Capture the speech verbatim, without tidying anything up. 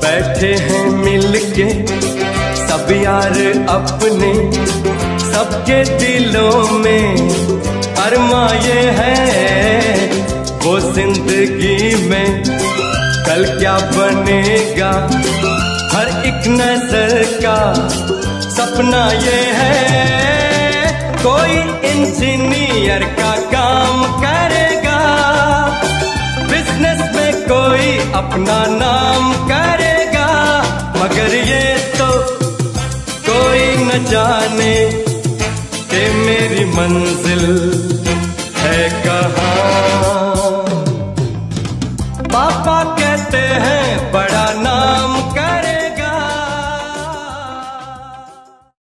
बैठे हैं मिलके सब यार अपने, सबके दिलों में अरमाए हैं वो जिंदगी में कल क्या बनेगा, हर एक नजर का सपना ये है कोई इंजीनियर का काम करेगा, बिजनेस में कोई अपना नाम करेगा, मगर ये तो कोई न जाने कि मेरी मंजिल है कहाँ।